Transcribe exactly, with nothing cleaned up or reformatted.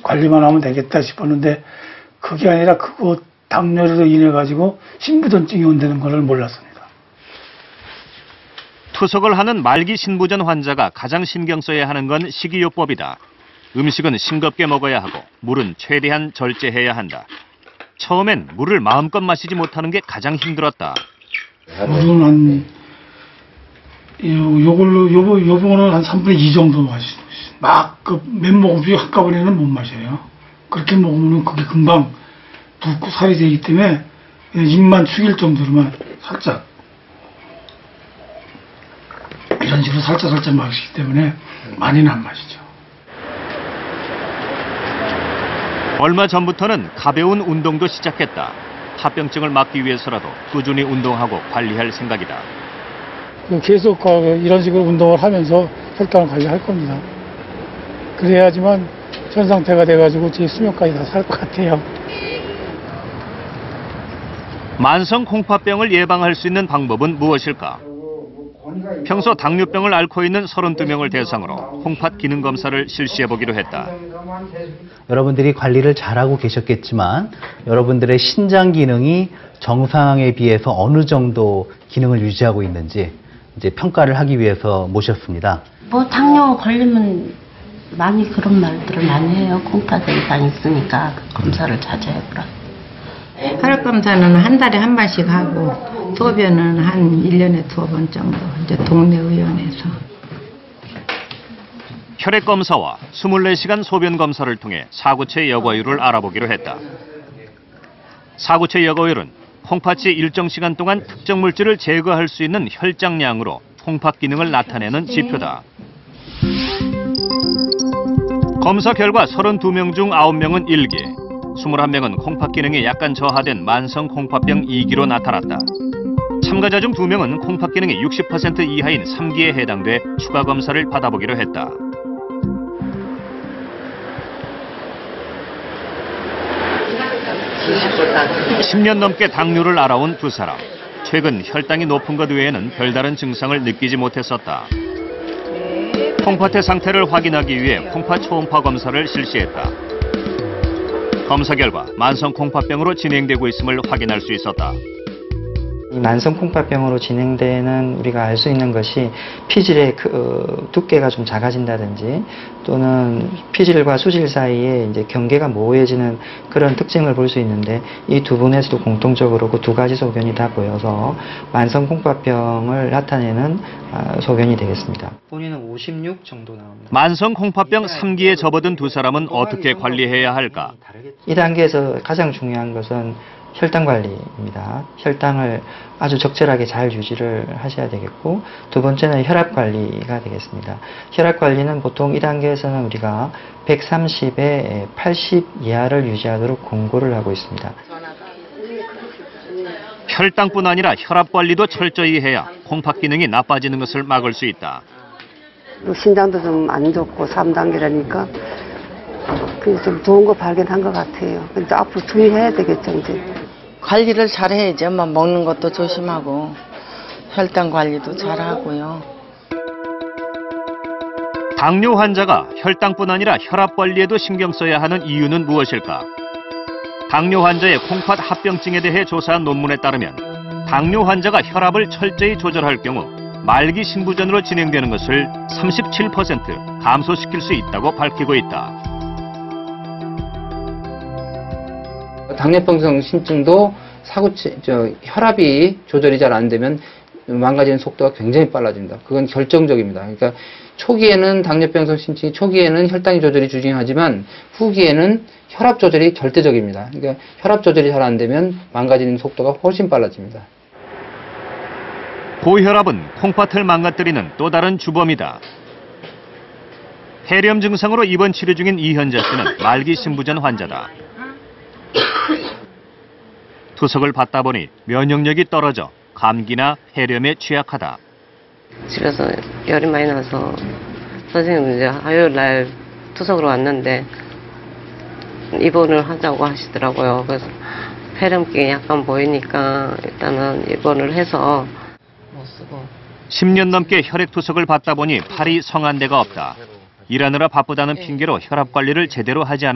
관리만 하면 되겠다 싶었는데 그게 아니라 그거 당뇨로 인해 가지고 신부전증이 온다는 것을 몰랐습니다. 투석을 하는 말기 신부전 환자가 가장 신경 써야 하는 건 식이요법이다. 음식은 싱겁게 먹어야 하고 물은 최대한 절제해야 한다. 처음엔 물을 마음껏 마시지 못하는 게 가장 힘들었다. 물은 한 요, 요걸로 요, 요번은 한 삼분의 이 정도 마시고 막그 몇 모금씩 한꺼번에는 못 마셔요. 그렇게 먹으면 그게 금방 붓고 살이 되기 때문에 입만 죽일 정도로만 살짝 이런 식으로 살짝 살짝 마시기 때문에 많이는 안 마시죠. 얼마 전부터는 가벼운 운동도 시작했다. 합병증을 막기 위해서라도 꾸준히 운동하고 관리할 생각이다. 계속 이런 식으로 운동을 하면서 혈당을 관리할 겁니다. 그래야지만 현 상태가 돼가지고 제 수명까지 다 살 것 같아요. 만성 콩팥병을 예방할 수 있는 방법은 무엇일까? 평소 당뇨병을 앓고 있는 서른두 명을 대상으로 콩팥 기능 검사를 실시해보기로 했다. 여러분들이 관리를 잘하고 계셨겠지만 여러분들의 신장 기능이 정상에 비해서 어느 정도 기능을 유지하고 있는지 이제 평가를 하기 위해서 모셨습니다. 뭐 당뇨 걸리면 많이 그런 말들을 많이 해요. 콩팥에 이상 있으니까 검사를 자주 해보라. 혈압 검사는 한 달에 한 번씩 하고 소변은 한 일 년에 두 번 정도 이제 동네 의원에서. 혈액 검사와 이십사 시간 소변 검사를 통해 사구체 여과율을 알아보기로 했다. 사구체 여과율은 콩팥이 일정 시간 동안 특정 물질을 제거할 수 있는 혈장량으로 콩팥 기능을 나타내는 지표다. 검사 결과 서른두 명 중 아홉 명은 일 기, 이십일 명은 콩팥 기능이 약간 저하된 만성 콩팥병 이 기로 나타났다. 참가자 중 두 명은 콩팥 기능이 육십 퍼센트 이하인 삼 기에 해당돼 추가 검사를 받아보기로 했다. 십 년 넘게 당뇨를 앓아온 두 사람. 최근 혈당이 높은 것 외에는 별다른 증상을 느끼지 못했었다. 콩팥의 상태를 확인하기 위해 콩팥 초음파 검사를 실시했다. 검사 결과 만성 콩팥병으로 진행되고 있음을 확인할 수 있었다. 이 만성 콩팥병으로 진행되는 우리가 알 수 있는 것이 피질의 그, 어, 두께가 좀 작아진다든지 또는 피질과 수질 사이에 이제 경계가 모호해지는 그런 특징을 볼 수 있는데 이 두 분에서도 공통적으로 그 두 가지 소견이 다 보여서 만성 콩팥병을 나타내는 아, 소견이 되겠습니다. 본인은 오십육 정도 나옵니다. 만성 콩팥병 삼 기에 접어든 두 사람은 어떻게 관리해야 할까? 이 단계에서 가장 중요한 것은 혈당 관리입니다. 혈당을 아주 적절하게 잘 유지를 하셔야 되겠고, 두 번째는 혈압 관리가 되겠습니다. 혈압 관리는 보통 이 단계에서는 우리가 백삼십에 팔십 이하를 유지하도록 권고를 하고 있습니다. 혈당뿐 아니라 혈압 관리도 철저히 해야 콩팥 기능이 나빠지는 것을 막을 수 있다. 신장도 좀 안 좋고 삼 단계라니까 좀 좋은 거 발견한 것 같아요. 근데 앞으로 주의해야 되겠죠, 이제. 관리를 잘 해야죠. 뭐 먹는 것도 조심하고 혈당 관리도 잘 하고요. 당뇨 환자가 혈당뿐 아니라 혈압 관리에도 신경 써야 하는 이유는 무엇일까? 당뇨 환자의 콩팥 합병증에 대해 조사한 논문에 따르면 당뇨 환자가 혈압을 철저히 조절할 경우 말기 신부전으로 진행되는 것을 삼십칠 퍼센트 감소시킬 수 있다고 밝히고 있다. 당뇨병성 신증도 사구체, 저, 혈압이 조절이 잘 안 되면 망가지는 속도가 굉장히 빨라집니다. 그건 결정적입니다. 그러니까 초기에는 당뇨병성 신증이 초기에는 혈당이 조절이 중요하지만 후기에는 혈압 조절이 절대적입니다. 그러니까 혈압 조절이 잘 안 되면 망가지는 속도가 훨씬 빨라집니다. 고혈압은 콩팥을 망가뜨리는 또 다른 주범이다. 폐렴 증상으로 입원 치료 중인 이현자 씨는 말기 신부전 환자다. 투석을 받다 보니 면역력이 떨어져 감기나 폐렴에 취약하다. 집에서 열이 많이 나서 선생님 이제 화요일 날 투석으로 왔는데 입원을 하자고 하시더라고요. 그래서 폐렴증이 약간 보이니까 일단은 입원을 해서 못 쓰고. 십 년 넘게 혈액 투석을 받다 보니 팔이 성한 데가 없다. 일하느라 바쁘다는 핑계로 혈압 관리를 제대로 하지 않은